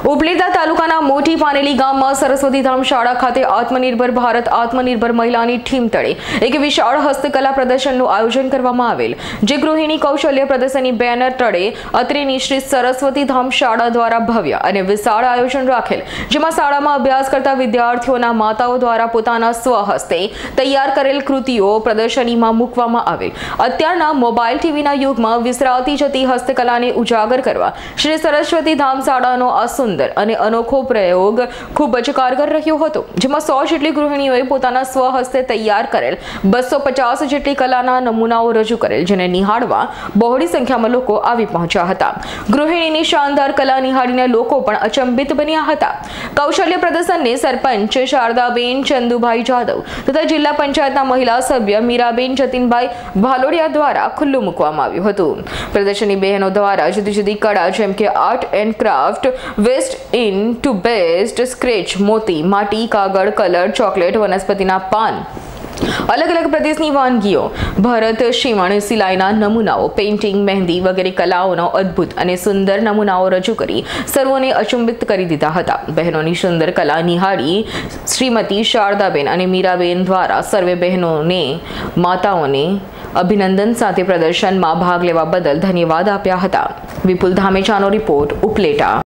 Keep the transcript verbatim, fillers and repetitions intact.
ઉપલેટા તાલુકાના મોટી પાનેલી ગામમાં સરસ્વતી ધામ શાળા ખાતે આત્મનિર્ભર ભારત આત્મનિર્ભર મહિલાની ટીમ તળે એક વિશાળ હસ્તકલા પ્રદર્શનનું આયોજન કરવામાં આવેલ, જે ગૃહિણી કૌશલ્ય પ્રદર્શનની બેનર તળે અત્રેની શ્રી સરસ્વતી ધામ શાળા દ્વારા ભવ્ય અને વિશાળ આયોજન રાખેલ, જેમાં શાળામાં અભ્યાસ કરતા વિદ્યાર્થીઓના માતાઓ દ્વારા પોતાના સ્વહસ્તે તૈયાર કરેલ કૃતિઓ પ્રદર્શનીમાં મૂકવામાં આવેલ। અત્યારના મોબાઈલ ટીવીના યુગમાં વિસરાતી જતી હસ્તકલાને ઉજાગર કરવા શ્રી સરસ્વતી ધામ શાળાનો આ સુંદર અને અનોખો પ્રયોગ ખૂબ જ કારગર રહ્યો હતો, જેમાં સો જેટલી ગૃહિણીઓએ પોતાના સ્વહસ્તે તૈયાર કરેલ બસો પચાસ જેટલી કલાના નમૂનાઓ રજૂ કરેલ, જેને નિહાળવા બહોળી સંખ્યામાં લોકો આવી પહોંચ્યા હતા। ગૃહિણીની શાનદાર કલા નિહાળીને લોકો પણ અચંબિત બન્યા હતા। કૌશલ્ય પ્રદર્શનને સરપંચ શારદાબેન ચંદુભાઈ જાદવ તથા જિલ્લા પંચાયતના મહિલા સભ્ય મીરાબેન જતીનભાઈ ભાલોડિયા દ્વારા ખુલ્લું મૂકવામાં આવ્યું હતું। પ્રદર્શનની બહેનો દ્વારા જુદી જુદી કળા જેમ કે art and craft, waste into best, scratch, મોતી, માટી, કાગળ, કલર, ચોકલેટ, વનસ્પતિના પાન, અલગ અલગ પ્રદેશની વાનગીઓ, ભરત શિવણ સિલાઈના નમૂનાઓ, પેઇન્ટિંગ, મહેંદી વગેરે કલાઓનો અદ્ભુત અને સુંદર નમૂનાઓ રજૂ કરી સર્વોને અચંબિત કરી દીધા હતા। બહેનોની સુંદર કલા નિહાળી શ્રીમતી શારદાબેન અને મીરાબેન દ્વારા સર્વે બહેનોને માતાઓને અભિનંદન સાથે પ્રદર્શનમાં ભાગ લેવા બદલ ધન્યવાદ આપ્યા હતા। વિપુલ ધામેચાનો રિપોર્ટ, ઉપલેટા।